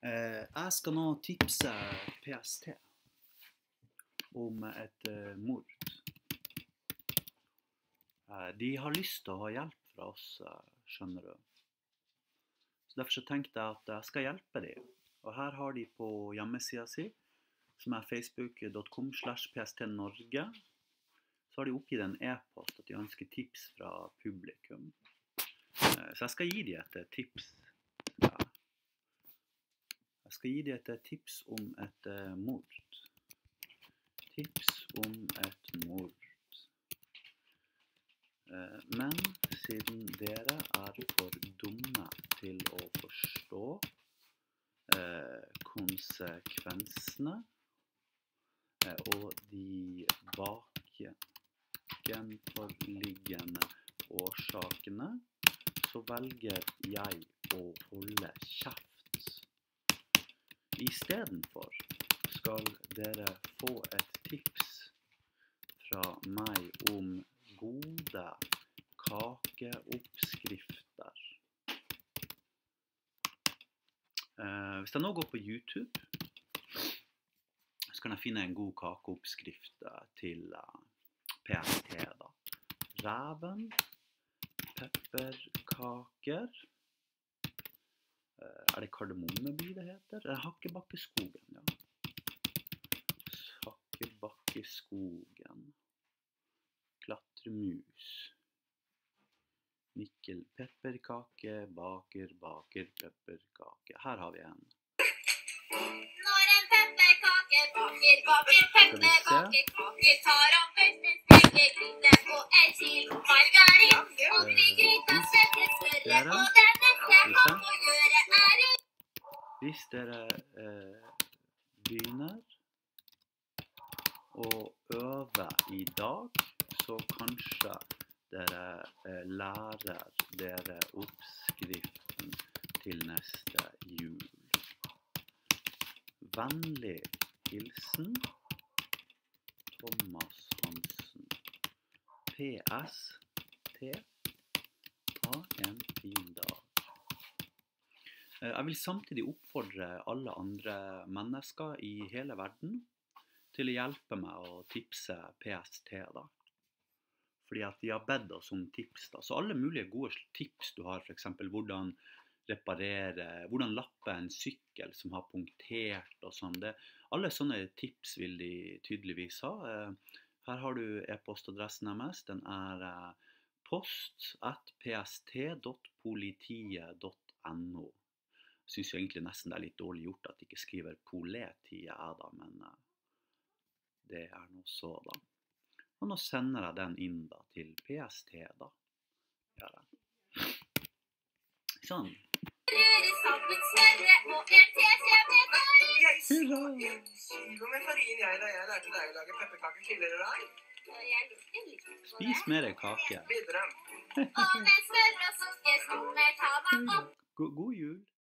Jeg skal nå tipse PST om et mord. De har lyst til å ha hjelp fra oss, skjønner du. Så derfor så tenkte jeg at jeg skal hjelpe dem. Og her har de på hjemmesiden sin, som er facebook.com/pstnorge, så har de oppgitt en e-post at de ønsker tips fra publikum. Så jeg skal gi dem et tips. Jeg skal gi dem et tips om et mord. Tips om et mord. Men siden dere er for dumme til å forstå konsekvensene og de bakenforliggende årsakene, så velger jeg å holde kjeft. I stedet for skal dere få et tips fra meg om gode kakeoppskrifter. Hvis jeg nå går på YouTube, så kan jeg finne en god kakeoppskrift til PST da. Reven, pepperkaker, er det Kardemommeby det heter? Hakkebakkeskogen, ja. Hakkebakkeskogen. Klatremus. Mikkel, pepperkake, baker, pepperkake. Her har vi en. Når en pepperkake baker, pepperkake tar han først en stekegryte på et kilo margarin. Og til gryta setter smøre, og det neste han må gjøre er å... Hvis dere begynner å øve i dag, så kanskje dere lærer dere oppskriften til neste jul. Vennlig hilsen Thomas Hansen. PST. Ha en fin dag. Jeg vil samtidig oppfordre alle andre mennesker i hele verden til å hjelpe meg å tipse PST da. Fordi at de har bedt oss om tips da. Så alle mulige gode tips du har, for eksempel hvordan reparere, hvordan lappe en sykkel som har punktert og sånn. Alle sånne tips vil de tydeligvis ha. Her har du e-postadressen deres. Den er post@pst.politiet.no. Jeg synes jo egentlig nesten det er litt dårlig gjort at de ikke skriver politiet da, men det er noe så da. Og nå sender jeg den inn da til PST da. Sånn. Røre sammen smøre og en teskje med farin. Jeg så 1 kilo med farin da jeg lærte deg å lage pepperkaker tidligere dag. Jeg lukter litt på det. Spis mer kake. Videre. Og med smør og sukker, skummer tar man opp. God jul.